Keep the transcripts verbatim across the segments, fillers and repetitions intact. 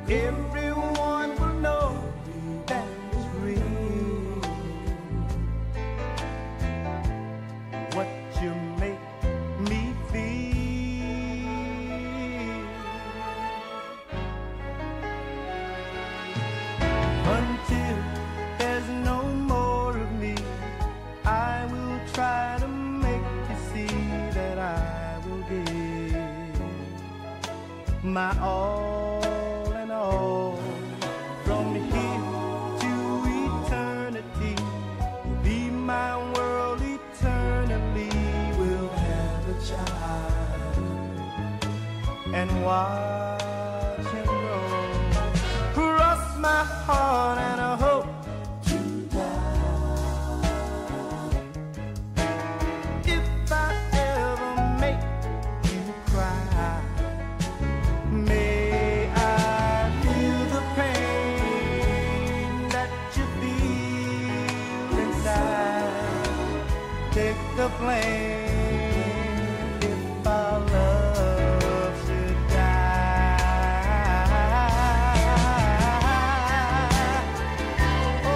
everyone will know that it's real. What you make me feel. Until there's no more of me, I will try to make you see that I will give my all and all. From here to eternity, you'll be my world eternally. We'll have a child and watch him grow. Cross my heart and I hope to die. If I ever make you cry, may I feel the pain that you feel inside. Take the blame if our love should die. Oh,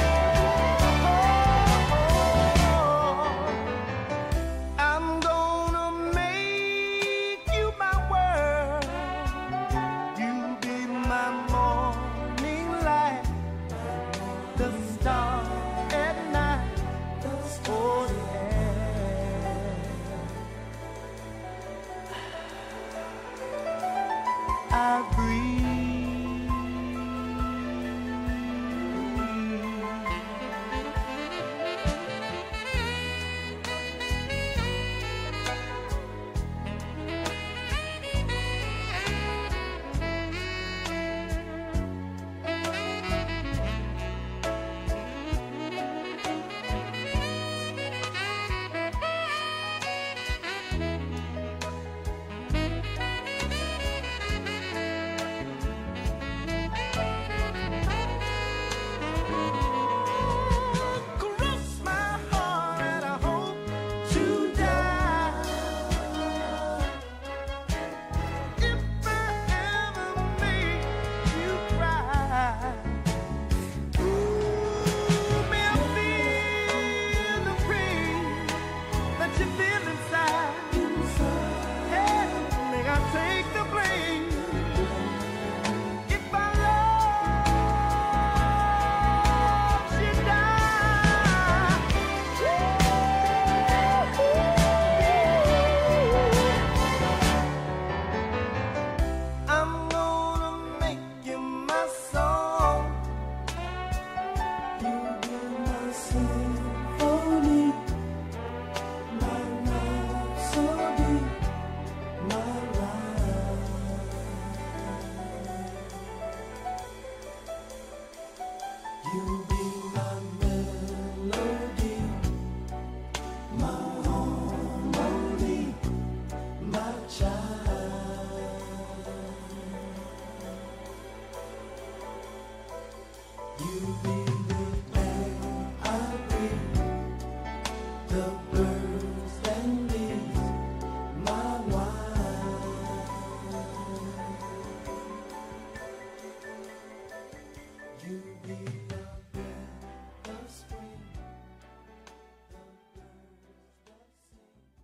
I'm gonna make you my world. You be my morning light, the star at night. Oh yeah, I breathe. Cross my heart and I hope to die. If I ever make you cry, ooh, may I feel the pain that you feel inside. Yeah, may I take the blame if I love you die. I'm gonna make you my song. You be my symphony, my rhapsody, my life. You be my melody, my harmony, my child. You be the air I breathe, the birds and bees, my wife. You be the breath of spring, the birds that sing.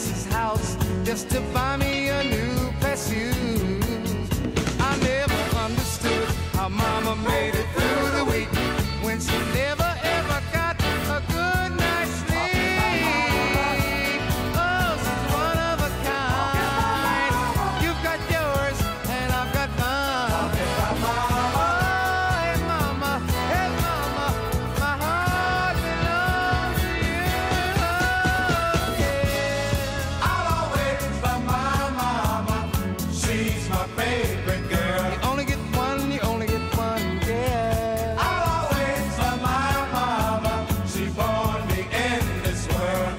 Max's house just to buy me a new pair of shoes. I never understood how Mama made it through the week when she never ever got a good night's sleep. Oh, she's one of a kind. You've got yours and I've got mine. Oh, hey Mama, hey Mama, my heart belongs to you. Yeah. I'll always love my mama. She's my favorite girl. You only get one, you only get one, yeah. I'll always love my mama. She born me in this world.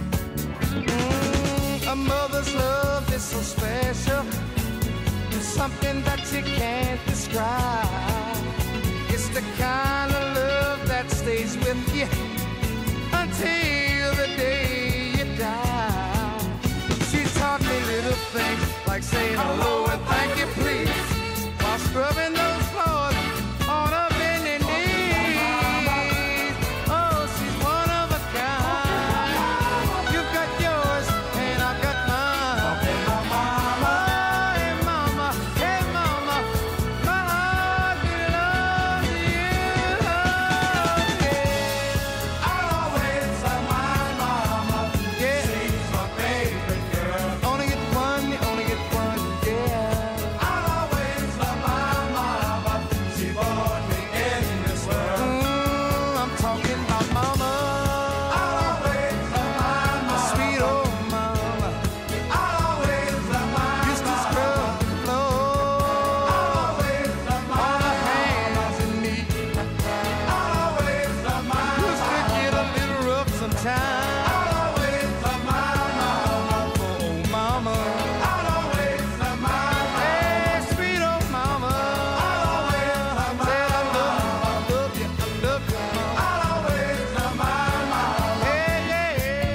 Mm, a mother's love is so special. It's something that you can't describe. It's the kind of love that stays with you until the day you die. She taught me little things like saying hello and thank you, please, while scrubbing those floors on her bending knees. Oh, she's one of a kind. You've got yours and I've got mine. Oh, hey Mama, hey Mama, my heart belongs to you. Yeah. I'll always love my mama. Yeah. She's my favorite girl. Only get one, you only get one, yeah. I'll always love my mama. She born me in this world. Mm, I'm talking about Mama, I'll always love my my mama. sweet old Mama. I'll always love my Used to mama. scrub the floor, I'll always love my on her mama. hands and knees. I'll always love my Used to mama. get a little rough sometimes. I'll always love my mama. Oh, Mama, I'll always love my mama. hey, sweet old Mama. I'll always love my Said I love you, I mama. love you, I love you, Mama. I'll always love my mama. Hey, yeah, yeah.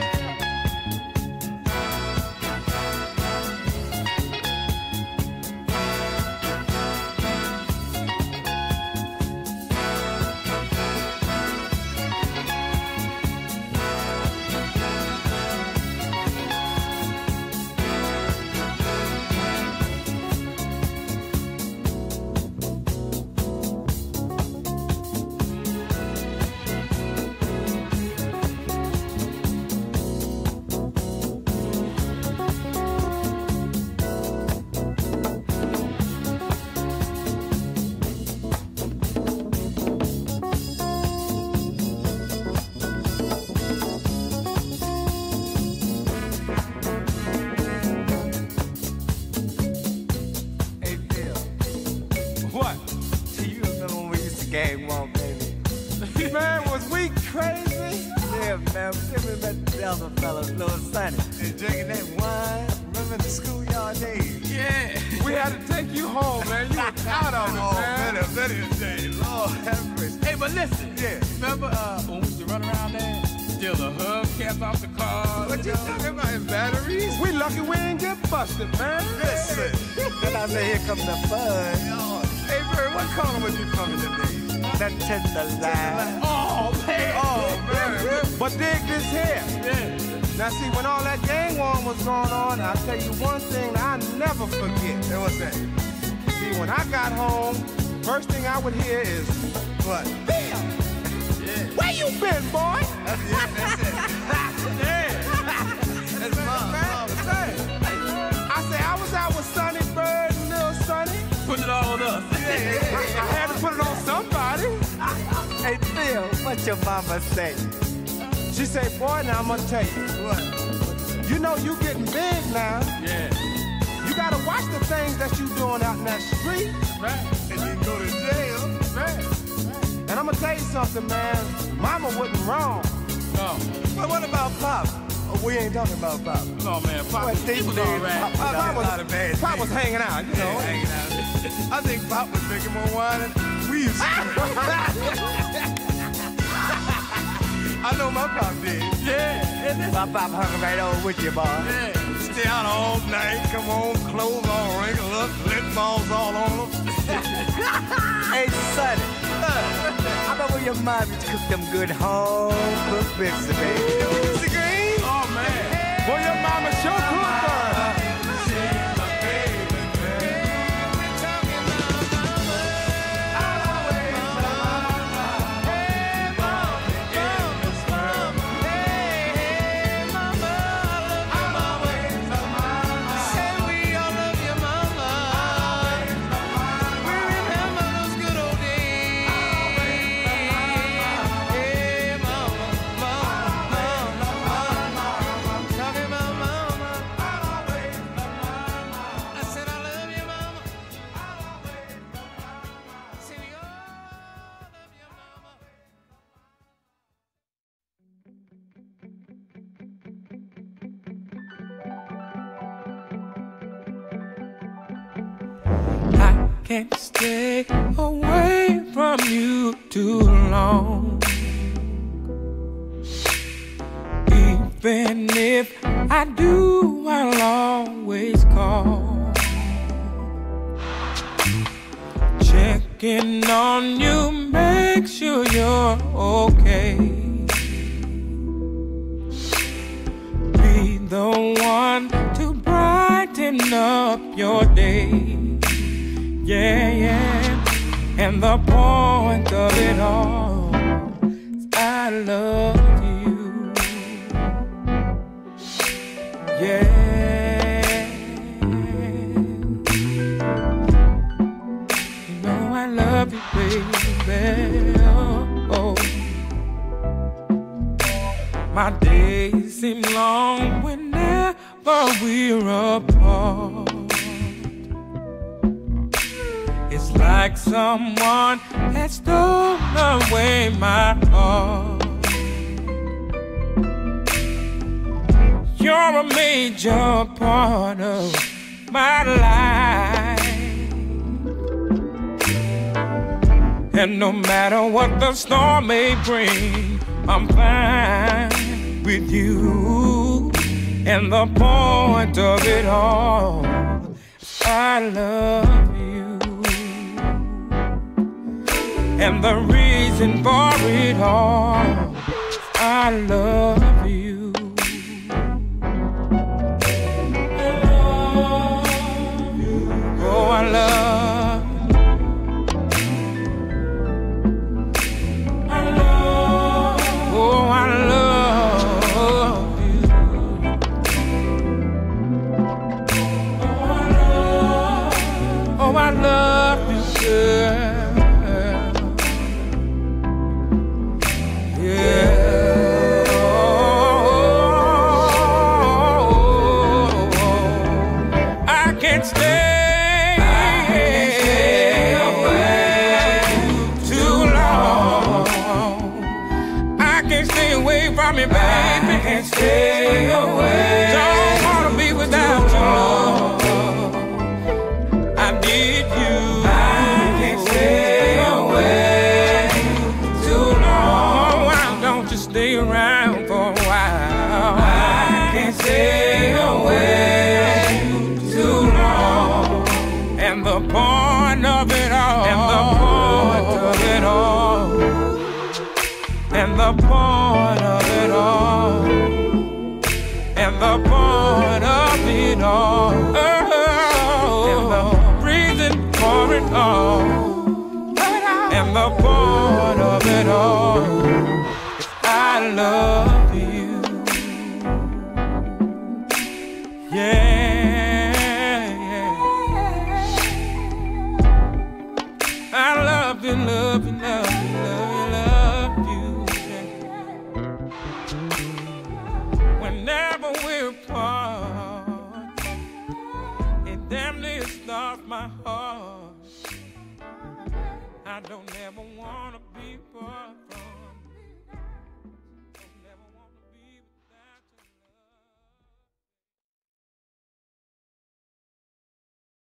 Hey, Bill. What? Do you remember when we used to gang walk, baby? Man, was we crazy? Yeah, man. Remember the other fellas, Little Sonny? They drinking that wine. Remember the schoolyard days? Yeah. We had to take you home, man. You were out of it, man. better, better day. Lord have mercy. Hey, but listen. Yeah. Remember uh, when we used to run around there? Steal the hubcaps off the car. What you talking about in batteries? We lucky we ain't get busted, man. Listen. Then I say, here come the fun. Hey, Bird, what color was you coming today? That tender line. Oh, man. Oh, man. But dig this here. Yeah. Now, see, when all that gang war was going on, I'll tell you one thing that I never forget. Hey, what's that? See, when I got home, first thing I would hear is, What? Bill, Yeah. where you been, boy? That's it. That's it. That's mom. Man, say, I say, I was out with Sonny Bird and Lil Sonny. Putting it all on us. I had to put it on somebody. Hey, Phil, what your mama say? She said, boy, now I'm gonna tell you. What? You know you getting big now. Yeah. You gotta watch the things that you doing out in that street. Right. And you go to jail. Right. And I'm gonna tell you something, man. Mama wasn't wrong. No. But what about Pop? Oh, we ain't talking about Pop. No, man. Pop, What, he was they- all right. Pop- Pop, Pop a lot of bad Pop things. was hanging out, you know. Yeah, hanging out. I think Pop was drinking more wine than we used to drink. I know my Pop did. Yeah. And this, My Pop hung right over with you, boy. yeah. Stay out all night, come home, clothes all wrinkled up, lip balls all on them. Hey, Sonny, I bet when your mom used to cook them good home cooked pizza, baby. Mister Green? Oh, man. Boy, your mama sure can't stay away from you too long. Even if I do, I'll always call, checking on you, make sure you're okay. Be the one to brighten up your day. Yeah, yeah. And the point of it all is I love you. Yeah, you know I love you, baby. Oh, oh. My days seem long whenever we're apart. It's like someone has stolen away my heart. You're a major part of my life, and no matter what the storm may bring, I'm fine with you. And the point of it all, I love you. And the reason for it all, I love you. Oh, I love you. I love, oh, I love you. Oh, I love, oh, I love you, girl. Yeah. Oh, I can't stay. From me, baby, I can't stay away. Don't wanna be without you, Lord. I need you. I can't stay away too long. Why don't you stay around for a while? I can't stay away too long. And the point of it all, and the point of it all, and the point of it all, and the point of it all, oh, and the reason for it all, and the point of it all is I love you. Yeah, yeah. I love you, love you, love you, love you, love you. Whenever we're apart, it damn near stops my heart. I don't ever wanna be far from